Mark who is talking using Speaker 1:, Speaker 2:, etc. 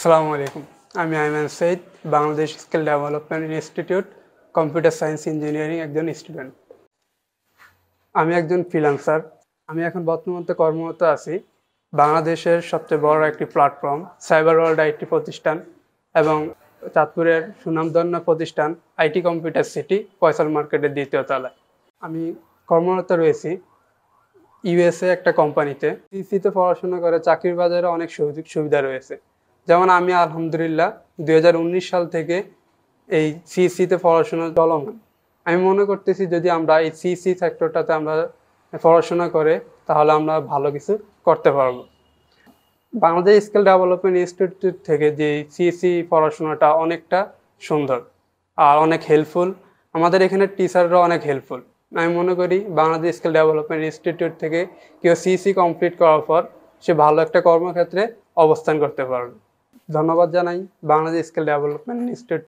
Speaker 1: আসসালামু আলাইকুম। আমি Aiman Syed, Bangladesh skill development institute computer science engineering একজন স্টুডেন্ট। আমি একজন ফ্রিল্যান্সার। আমি এখন বর্তমানে কর্মরত আছি বাংলাদেশের সবচেয়ে বড় একটি প্ল্যাটফর্ম সাইবার ওয়ার্ল্ড আইটি প্রতিষ্ঠান এবং চাঁদপুরের সুনামধন্য প্রতিষ্ঠান আইটি কম্পিউটার সিটি ফয়সাল মার্কেটের দ্বিতীয় তলায়। আমি কর্মরত রয়েছি ইউএসএ একটা কোম্পানিতে। সিসিতে পড়াশোনা করে চাকরির বাজারে অনেক সুযোগ সুবিধা রয়েছে। যেমন আমি আলহামদুলিল্লাহ 2019 সাল থেকে এই সিএসসিতে পড়াশোনা চলমান। আমি মনে করতেছি যদি আমরা এই সিএসসি সেক্টরটাতে আমরা পড়াশোনা করে তাহলে আমরা ভালো কিছু করতে পারবো। বাংলাদেশ স্কিল ডেভেলপমেন্ট ইনস্টিটিউট থেকে যে সিএসসি পড়াশোনাটা অনেকটা সুন্দর আর অনেক হেল্পফুল। আমাদের এখানে টিচাররা অনেক হেল্পফুল। আমি মনে করি বাংলাদেশ স্কিল ডেভেলপমেন্ট ইনস্টিটিউট থেকে কেউ সিএসসি কমপ্লিট করার পর সে ভালো একটা কর্মক্ষেত্রে অবস্থান করতে পারবে। ধন্যবাদ জানাই বাংলাদেশ স্কিল ডেভেলপমেন্ট ইনস্টিটিউট